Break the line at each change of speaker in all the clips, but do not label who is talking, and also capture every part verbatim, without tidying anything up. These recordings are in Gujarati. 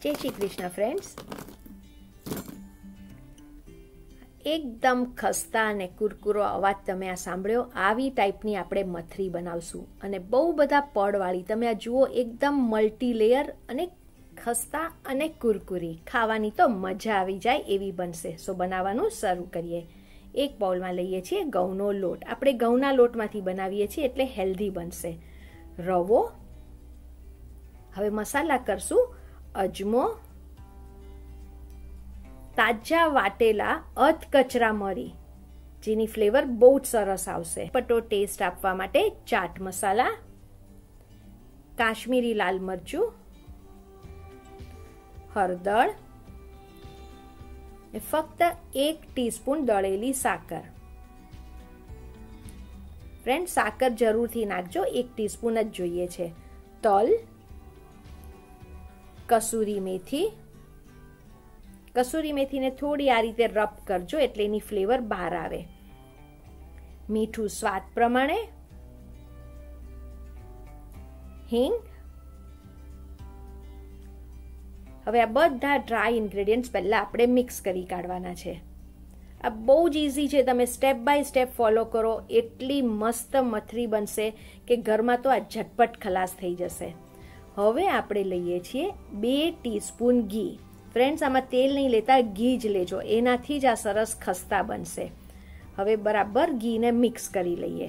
જય શ્રી કૃષ્ણ ફ્રેન્ડ્સ. એકદમ ખસ્તા અને કુરકુરો અવાજ તમે આ સાંભળ્યો, આવી ટાઈપની આપણે મથરી બનાવશું અને બહુ બધા પડવાળી. તમે આ જુઓ, એકદમ મલ્ટી લેયર અને ખસ્તા અને કુરકુરી, ખાવાની તો મજા આવી જાય એવી બનશે. સો બનાવવાનું શરૂ કરીએ. એક બાઉલમાં લઈએ છીએ ઘઉંનો લોટ. આપણે ઘઉંના લોટમાંથી બનાવીએ છીએ એટલે હેલ્ધી બનશે. રવો, હવે મસાલા કરશું. અજમો, તાજા વાટેલા અધ કચરા મરી, જેની ફ્લેવર બહુ જ સરસ આવશે. પટો ટેસ્ટ આપવા માટે ચાટ મસાલા, કાશ્મીરી લાલ મરચું, હળદર, ફક્ત એક ટીસ્પૂન દળેલી સાકર. ફ્રેન્ડ, સાકર જરૂરથી નાખજો, એક ટીસ્પૂન જ જોઈએ છે. તલ, કસૂરી મેથી. કસૂરી મેથીને થોડી આ રીતે રબ કરજો એટલે એની ફ્લેવર બહાર આવે. મીઠું સ્વાદ પ્રમાણે, હિંગ. હવે આ બધા ડ્રાય ઇન્ગ્રેડિયન્ટ્સ પહેલા આપણે મિક્સ કરી કાઢવાના છે. આ બહુ જ ઇઝી છે, તમે સ્ટેપ બાય સ્ટેપ ફોલો કરો, એટલી મસ્ત મથરી બનશે કે ઘરમાં તો આ ઝટપટ ખલાસ થઈ જશે. હવે આપણે લઈએ છીએ બે ટીસ્પૂન ઘી. ફ્રેન્ડ્સ, આમાં તેલ નહીં લેતા, ઘી જ લેજો, એનાથી જ આ સરસ ખસ્તા બનશે. હવે બરાબર ઘીને મિક્સ કરી લઈએ.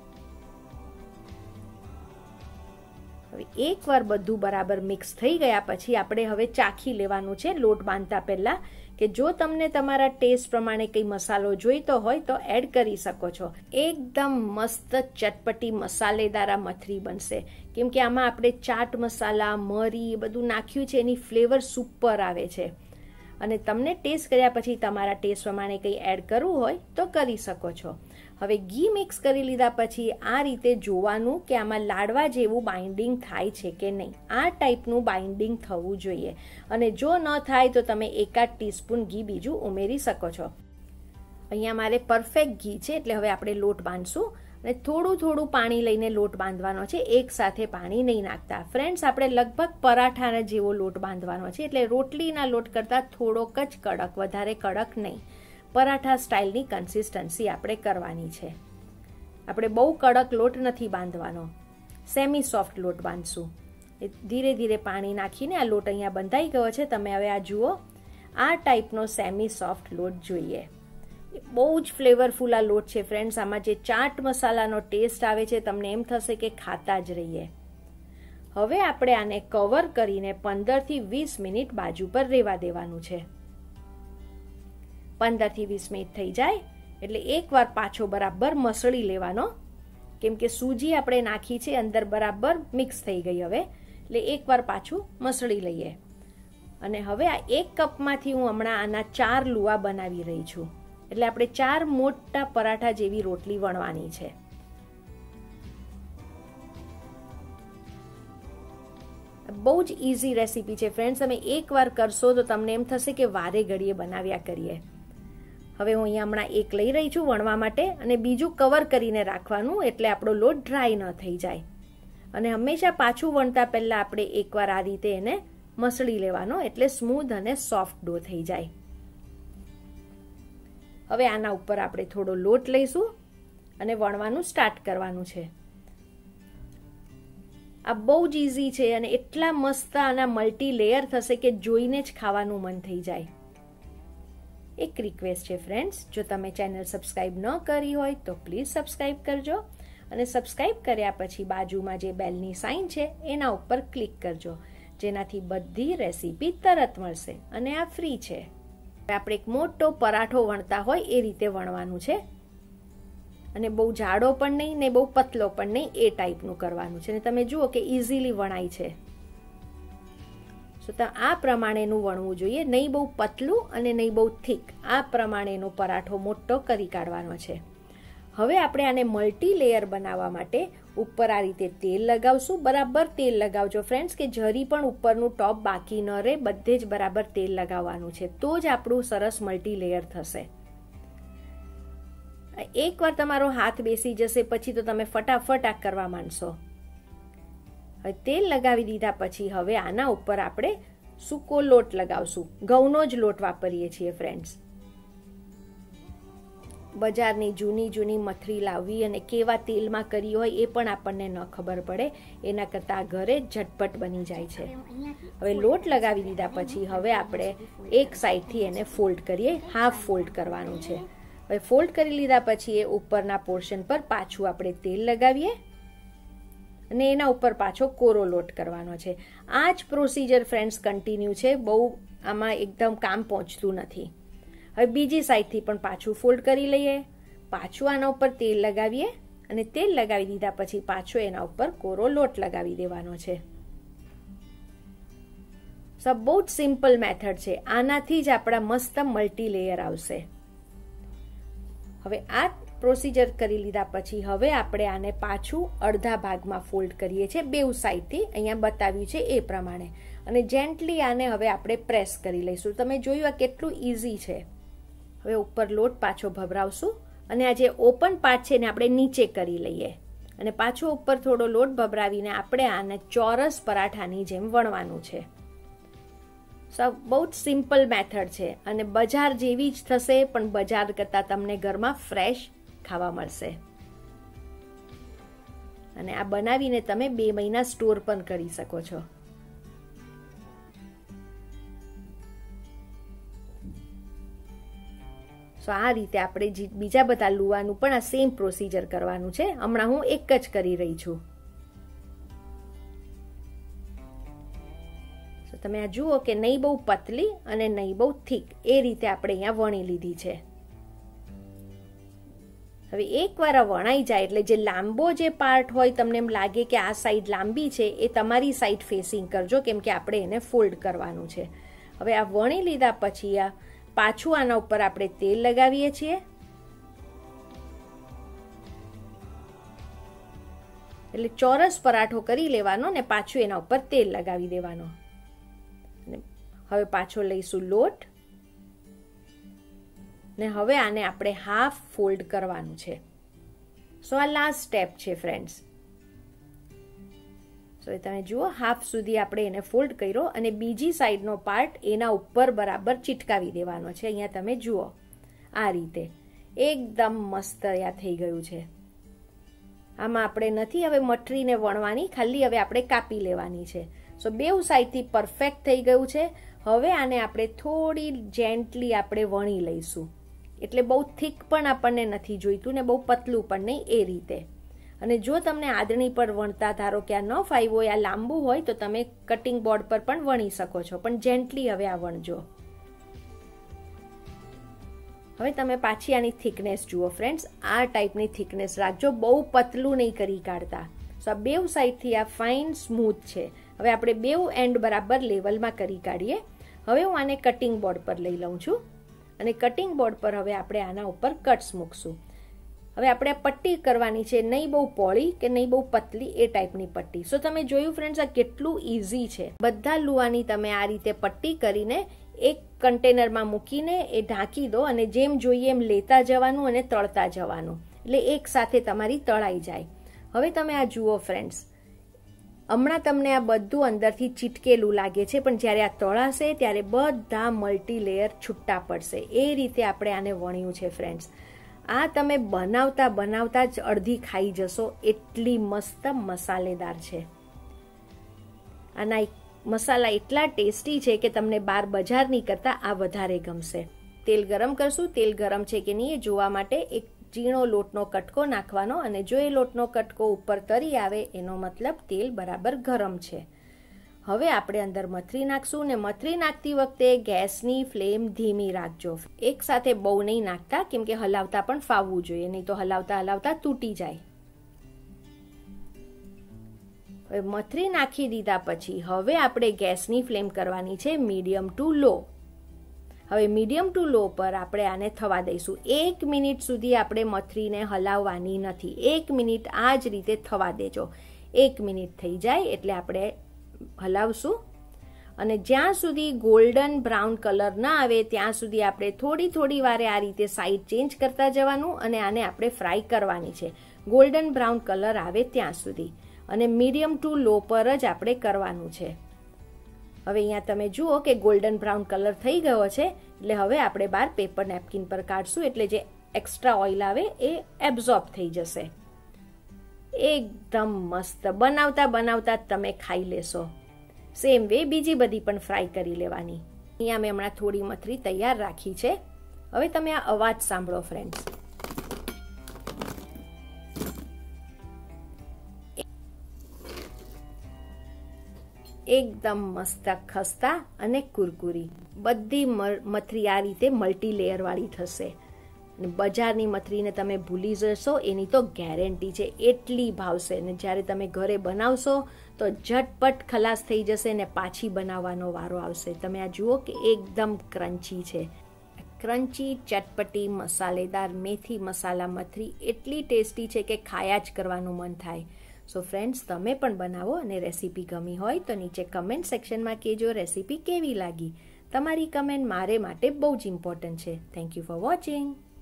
હવે એકવાર બધું બરાબર મિક્સ થઈ ગયા પછી આપણે હવે ચાખી લેવાનું છે લોટ બાંધતા પહેલા, કે જો તમને તમારા ટેસ્ટ પ્રમાણે કંઈ મસાલો જોઈતો હોય તો એડ કરી શકો છો. એકદમ મસ્ત ચટપટી મસાલેદાર આ મથરી બનશે, કેમ કે આમાં આપણે ચાટ મસાલા, મરી બધું નાખ્યું છે, એની ફ્લેવર સુપર આવે છે. અને તમને ટેસ્ટ કર્યા પછી તમારા ટેસ્ટ પ્રમાણે કંઈ એડ કરવું હોય તો કરી શકો છો. હવે ઘી મિક્સ કરી લીધા પછી આ રીતે જોવાનું કે આમાં લાડવા જેવું બાઇન્ડિંગ થાય છે કે નહીં. આ ટાઈપનું બાઇન્ડિંગ થવું જોઈએ, અને જો ન થાય તો તમે એકાદ ટીસ્પૂન ઘી બીજું ઉમેરી શકો છો. અહીંયા મારે પરફેક્ટ ઘી છે એટલે હવે આપણે લોટ બાંધશું, અને થોડું થોડું પાણી લઈને લોટ બાંધવાનો છે, એક સાથે પાણી નહીં નાખતા. ફ્રેન્ડ્સ, આપણે લગભગ પરાઠાના જેવો લોટ બાંધવાનો છે, એટલે રોટલીના લોટ કરતાં થોડોક જ કડક, વધારે કડક નહીં. પરાઠા સ્ટાઇલની કન્સિસ્ટન્સી આપણે કરવાની છે. આપણે બહુ કડક લોટ નથી બાંધવાનો, સેમી સોફ્ટ લોટ બાંધશું. ધીરે ધીરે પાણી નાખીને આ લોટ અહીંયા બંધાઈ ગયો છે. તમે હવે આ જુઓ, આ ટાઈપનો સેમી સોફ્ટ લોટ જોઈએ. બહુ જ ફ્લેવરફુલ આ લોટ છે ફ્રેન્ડ્સ. આમાં જે ચાટ મસાલાનો ટેસ્ટ આવે છે, તમને એમ થશે કે ખાતા જ રહીએ. હવે આપણે આને કવર કરીને પંદરથી વીસ મિનિટ બાજુ પર રહેવા દેવાનું છે. પંદરથી વીસ મિનિટ થઈ જાય એટલે એકવાર પાછો બરાબર મસળી લેવાનો, કેમ કે સૂજી આપણે નાખી છે અંદર બરાબર મિક્સ થઈ ગઈ. હવે એટલે એકવાર પાછું મસળી લઈએ. અને હવે આ એક કપમાંથી હું હમણાં આના ચાર લુવા બનાવી રહી છું, એટલે આપણે ચાર મોટા પરાઠા જેવી રોટલી વણવાની છે. બહુ જ ઇઝી રેસીપી છે ફ્રેન્ડ્સ. તમે એકવાર કરશો તો તમને એમ થશે કે વારે ઘડીએ બનાવ્યા કરીએ. હવે હું અહીંયા હમણાં એક લઈ રહી છું વણવા માટે, અને બીજું કવર કરીને રાખવાનું એટલે આપણો લોટ ડ્રાય ન થઈ જાય. અને હંમેશા પાછું વણતા પહેલા આપણે એકવાર આ રીતે એને મસળી લેવાનો, એટલે સ્મૂધ અને સોફ્ટ ડો થઈ જાય. હવે આના ઉપર આપણે થોડો લોટ લઈશું અને વણવાનું સ્ટાર્ટ કરવાનું છે. આ બહુ જ ઇઝી છે અને એટલા મસ્ત આના મલ્ટી લેયર થશે કે જોઈને જ ખાવાનું મન થઈ જાય. એક રિક્વેસ્ટ છે ફ્રેન્ડ્સ, જો તમે ચેનલ સબસ્ક્રાઇબ ન કરી હોય તો પ્લીઝ સબસ્ક્રાઇબ કરજો, અને સબસ્ક્રાઇબ કર્યા પછી બાજુમાં જે બેલની સાઇન છે એના ઉપર ક્લિક કરજો, જેનાથી બધી રેસીપી તરત મળશે અને આ ફ્રી છે. આપણે એક મોટો પરાઠો વણતા હોય એ રીતે વણવાનું છે, અને બહુ જાડો પણ નહીં ને બહુ પતલો પણ નહીં, એ ટાઈપનું કરવાનું છે. અને તમે જુઓ કે ઇઝીલી વણાય છે. તો આ પ્રમાણેનું વણવું જોઈએ, નહીં બહુ પતલું અને નહીં બહુ થીક. આ પ્રમાણેનો પરાઠો મોટો કરી કાઢવાનો છે. હવે આપણે આને મલ્ટી લેયર બનાવવા માટે ઉપર આ રીતે તેલ લગાવશું. બરાબર તેલ લગાવજો ફ્રેન્ડ્સ, કે જરી પણ ઉપરનું ટોપ બાકી ન રહે, બધે જ બરાબર તેલ લગાવવાનું છે, તો જ આપણું સરસ મલ્ટી લેયર થશે. એકવાર તમારો હાથ બેસી જશે પછી તો તમે ફટાફટ આ કરવા માંડશો. તેલ લગાવી દીધા પછી હવે આના ઉપર આપણે સૂકો લોટ લગાવશું. ઘઉંનો જ લોટ વાપરીએ છીએ ફ્રેન્ડ્સ. બજારની જૂની જૂની મથરી લાવવી અને કેવા તેલમાં કરી હોય એ પણ આપણને ન ખબર પડે, એના કરતાં ઘરે ઝટપટ બની જાય છે. હવે લોટ લગાવી દીધા પછી હવે આપણે એક સાઈડથી એને ફોલ્ડ કરીએ. હાફ ફોલ્ડ કરવાનું છે. હવે ફોલ્ડ કરી લીધા પછી એ ઉપરના પોર્શન પર પાછું આપણે તેલ લગાવીએ અને એના ઉપર પાછો કોરો લોટ કરવાનો છે. આ જ પ્રોસીજર ફ્રેન્ડ્સ કન્ટિન્યુ છે, બહુ આમાં એકદમ કામ પહોંચતું નથી. હવે બીજી સાઈડથી પણ પાછું ફોલ્ડ કરી લઈએ, પાછું આના ઉપર તેલ લગાવીએ અને તેલ લગાવી દીધા પછી પાછો એના ઉપર કોરો લોટ લગાવી દેવાનો છે. સબ બહુ જ સિમ્પલ મેથડ છે. આનાથી જ આપણા મસ્ત મલ્ટી લેયર આવશે. હવે આ પ્રોસીજર કરી લીધા પછી હવે આપણે આને પાછું અડધા ભાગમાં ફોલ્ડ કરીએ છીએ બેઉ સાઈડથી, અહીંયા બતાવ્યું છે એ પ્રમાણે, અને જેન્ટલી આને હવે આપણે પ્રેસ કરી લઈશું. તમે જોયું આ કેટલું ઇઝી છે. હવે ઉપર લોટ પાછો ભભરાવશું અને આ જે ઓપન પાર્ટ છે ને આપણે નીચે કરી લઈએ અને પાછો ઉપર થોડો લોટ ભભરાવીને આપણે આને ચોરસ પરાઠાની જેમ વણવાનું છે. સો બહુ જ સિમ્પલ મેથડ છે અને બજાર જેવી જ થશે, પણ બજાર કરતાં તમને ઘરમાં ફ્રેશ ખાવા મળશે. અને આ બનાવીને તમે બે મહિના સ્ટોર પણ કરી શકો છો. સો આ રીતે આપણે બીજા બધા લુવાનું પણ આ સેમ પ્રોસીજર કરવાનું છે. હમણાં હું એક જ કરી રહી છું. તો તમે આ જુઓ કે નહીં બહુ પતલી અને નહીં બહુ થીક, એ રીતે આપણે અહીંયા વણી લીધી છે. હવે એકવાર આ વણાઈ જાય એટલે જે લાંબો જે પાર્ટ હોય, તમને એમ લાગે કે આ સાઈડ લાંબી છે, એ તમારી સાઈડ ફેસિંગ કરજો, કેમ કે આપણે એને ફોલ્ડ કરવાનું છે. હવે આ વણી લીધા પછી આ પાછું આના ઉપર આપણે તેલ લગાવીએ છીએ. એટલે ચોરસ પરાઠો કરી લેવાનો ને પાછું એના ઉપર તેલ લગાવી દેવાનો. હવે પાછો લઈશું લોટ ને હવે આને આપણે હાફ ફોલ્ડ કરવાનું છે. સો આ લાસ્ટ સ્ટેપ છે ફ્રેન્ડ્સ. સો તમે જુઓ હાફ સુધી આપણે એને ફોલ્ડ કર્યો અને બીજી સાઈડનો પાર્ટ એના ઉપર બરાબર ચીટકાવી દેવાનો છે. અહીંયા તમે જુઓ આ રીતે એકદમ મસ્ત આ થઈ ગયું છે. આમાં આપણે નથી હવે મટરીને વણવાની, ખાલી હવે આપણે કાપી લેવાની છે. સો બેઉ સાઈડથી પરફેક્ટ થઈ ગયું છે. હવે આને આપણે થોડી જેન્ટલી આપણે વણી લઈશું. એટલે બહુ થીક પણ આપણને નથી જોઈતું ને બહુ પતલું પણ નહીં, એ રીતે. અને જો તમને આદણી પર વણતા ધારો કે આ ન ફાવ્યું હોય, આ લાંબુ હોય, તો તમે કટિંગ બોર્ડ પર પણ વણી શકો છો, પણ જેન્ટલી હવે આ વણજો. હવે તમે પાછી આની થિકનેસ જુઓ ફ્રેન્ડ્સ, આ ટાઈપની થિકનેસ રાખજો, બહુ પતલું નહીં કરી કાઢતા. સો આ બેઉ સાઈડથી આ ફાઇન સ્મૂથ છે. હવે આપણે બેઉ એન્ડ બરાબર લેવલમાં કરી કાઢીએ. હવે હું આને કટિંગ બોર્ડ પર લઈ લઉં છું અને કટિંગ બોર્ડ પર હવે આપણે આના ઉપર કટ્સ મૂકશું. હવે આપણે આ પટ્ટી કરવાની છે, નહીં બહુ પોળી કે નહીં બહુ પતલી, એ ટાઈપની પટ્ટી. સો તમે જોયું ફ્રેન્ડ્સ આ કેટલું ઇઝી છે. બધા લુવાની તમે આ રીતે પટ્ટી કરીને એક કન્ટેનરમાં મૂકીને એ ઢાંકી દો અને જેમ જોઈએ એમ લેતા જવાનું અને તળતા જવાનું, એટલે એક સાથે તમારી તળાઈ જાય. હવે તમે આ જુઓ ફ્રેન્ડ્સ, હમણાં તમને આ બધું અંદરથી ચીટકેલું લાગે છે, પણ જ્યારે આ તળાશે ત્યારે બધા મલ્ટી લેયર છૂટા પડશે. એ રીતે આપણે આને વણ્યું છે ફ્રેન્ડ્સ. આ તમે બનાવતા બનાવતા જ અડધી ખાઈ જશો, એટલી મસ્ત મસાલેદાર છે. આના મસાલા એટલા ટેસ્ટી છે કે તમને બાર બજારની કરતાં આ વધારે ગમશે. તેલ ગરમ કરશું. તેલ ગરમ છે કે નહીં એ જોવા માટે એક ઝીણો લોટનો કટકો નાખવાનો, અને જો એ લોટનો કટકો ઉપર તરી આવે એનો મતલબ તેલ બરાબર ગરમ છે. હવે આપણે અંદર મથરી નાખશું ને મથરી નાખતી વખતે ગેસની ફ્લેમ ધીમી રાખજો. એક સાથે બહુ નહીં નાખતા, કેમ કે હલાવતા પણ ફાવવું જોઈએ, નહીં તો હલાવતા હલાવતા તૂટી જાય. હવે મથરી નાખી દીધા પછી હવે આપણે ગેસની ફ્લેમ કરવાની છે મીડિયમ ટુ લો. હવે મીડિયમ ટુ લો પર આપણે આને થવા દઈશું. એક મિનિટ સુધી આપણે મથરીને હલાવવાની નથી. એક મિનિટ આ જ રીતે થવા દેજો. એક મિનિટ થઈ જાય એટલે આપણે હલાવશું, અને જ્યાં સુધી ગોલ્ડન બ્રાઉન કલર ના આવે ત્યાં સુધી આપણે થોડી થોડી વારે આ રીતે સાઈડ ચેન્જ કરતા જવાનું અને આને આપણે ફ્રાય કરવાની છે ગોલ્ડન બ્રાઉન કલર આવે ત્યાં સુધી, અને મીડિયમ ટુ લો પર જ આપણે કરવાનું છે. હવે અહીંયા તમે જુઓ કે ગોલ્ડન બ્રાઉન કલર થઈ ગયો છે, એટલે હવે આપણે બહાર પેપર નેપકિન પર કાઢશું, એટલે જે એક્સ્ટ્રા ઓઇલ આવે એ એબ્ઝોર્બ થઈ જશે. એકદમ મસ્ત, બનાવતા બનાવતા તમે ખાઈ લેશો. સેમ વે બીજી બધી પણ ફ્રાય કરી લેવાની. અહીંયા મેં હમણાં થોડી મથરી તૈયાર રાખી છે. હવે તમે આ અવાજ સાંભળો ફ્રેન્ડ્સ. એકદમ મસ્ત ખસ્તા અને કુરકુરી. બધી મથરી આ રીતે મલ્ટી લેયર વાળી થશે. બજારની મથરીને તમે ભૂલી જશો એની તો ગેરંટી છે, એટલી ભાવશે. ને જ્યારે તમે ઘરે બનાવશો તો ઝટપટ ખલાસ થઈ જશે ને પાછી બનાવવાનો વારો આવશે. તમે આ જુઓ કે એકદમ ક્રન્ચી છે. ક્રન્ચી ચટપટી મસાલેદાર મેથી મસાલા મથરી એટલી ટેસ્ટી છે કે ખાયા જ કરવાનું મન થાય. સો ફ્રેન્ડ્સ, તમે પણ બનાવો અને રેસીપી ગમી હોય તો નીચે કમેન્ટ સેક્શનમાં કહેજો રેસીપી કેવી લાગી. તમારી કમેન્ટ મારે માટે બહુ જ ઇમ્પોર્ટન્ટ છે. Thank you for watching.